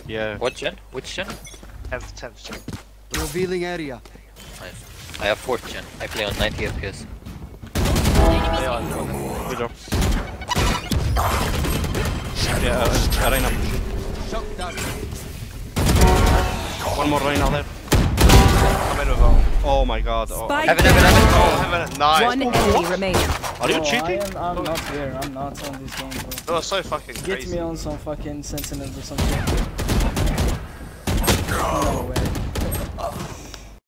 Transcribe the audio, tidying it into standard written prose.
Yeah. What gen? Which gen? 10th gen. Revealing area. Nice. I have 4th gen. I play on 90 FPS. Good job. Yeah, Arena. Shock dart. One more Arena there. I'm in with all. Oh my god. Oh. Spike Heaven. Oh, heaven. Nice. One enemy remaining. Are you Bro, cheating? I'm not here. I'm not on this game, bro. That was so fucking Get crazy. me on some fucking Sentinel or some shit. No way.